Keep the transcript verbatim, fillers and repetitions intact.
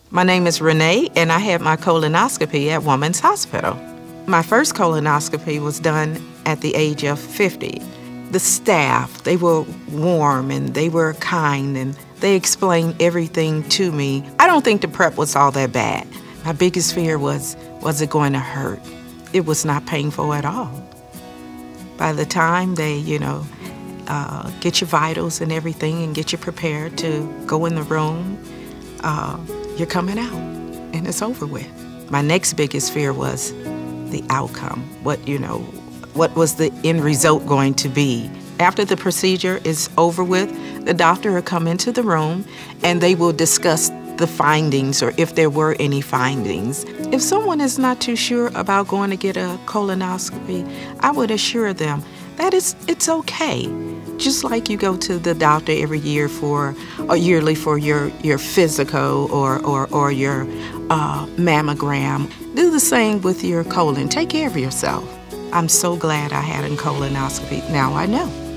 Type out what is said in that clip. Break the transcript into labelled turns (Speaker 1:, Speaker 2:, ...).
Speaker 1: My name is Renee, and I had my colonoscopy at Women's Hospital. My first colonoscopy was done at the age of fifty. The staff, they were warm and they were kind and they explained everything to me. I don't think the prep was all that bad. My biggest fear was, was it going to hurt? It was not painful at all. By the time they, you know, uh, get your vitals and everything and get you prepared to go in the room, uh, you're coming out and it's over with. My next biggest fear was the outcome. What, you know, what was the end result going to be? After the procedure is over with, the doctor will come into the room and they will discuss the findings or if there were any findings. If someone is not too sure about going to get a colonoscopy, I would assure them that it's, it's okay. Just like you go to the doctor every year for, or yearly for your, your physical or, or, or your uh, mammogram, do the same with your colon. Take care of yourself. I'm so glad I had a colonoscopy. Now I know.